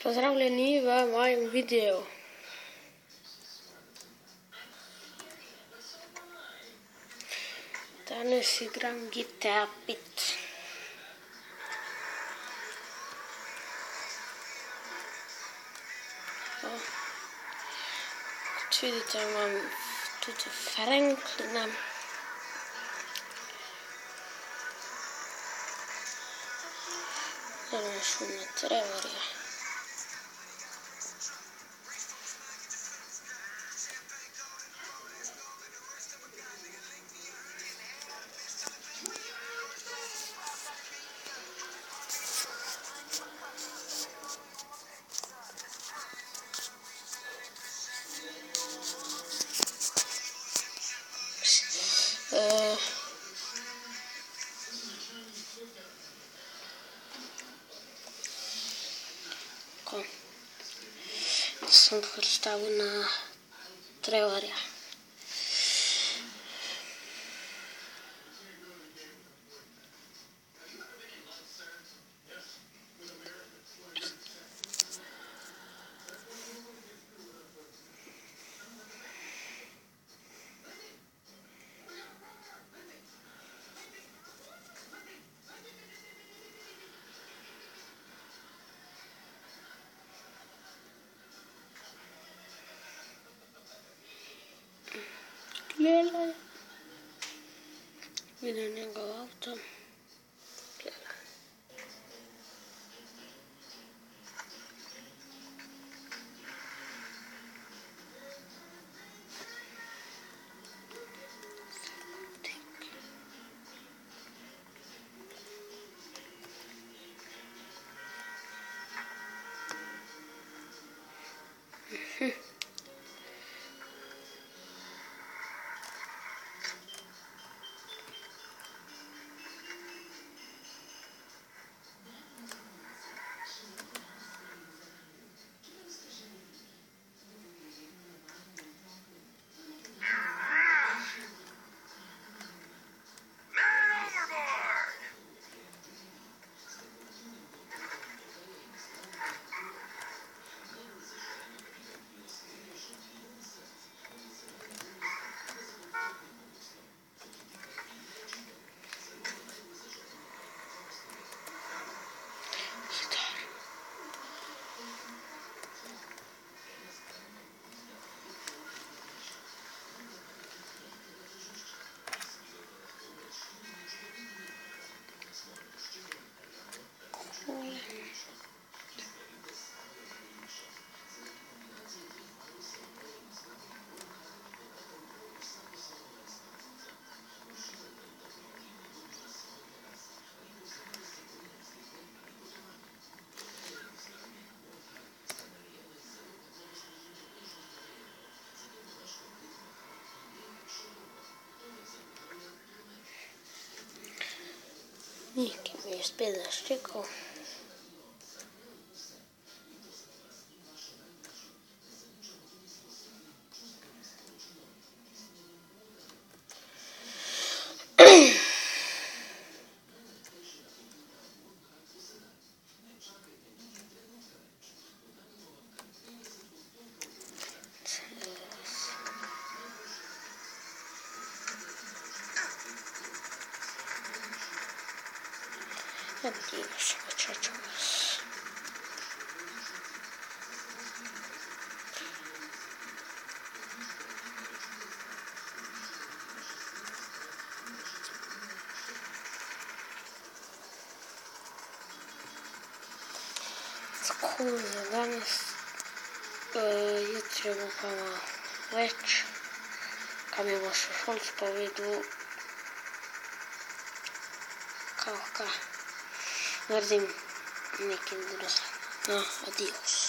Pozdravljeni v mojem videu. Danes igram GTA 5. Kot vidite, imam tudi Franklina. Zdaj šel na Trevorja. Sem predstavil na Trevorja. Gledaj. Vidim njegov avto. Gledaj. Nekaj mi je spet zaštekal. Надеюсь, почему. Tako za danes jutri bo pa več, kaj mi bo še Šolc povedal, kaj naredim nekaj drugega. No, adios.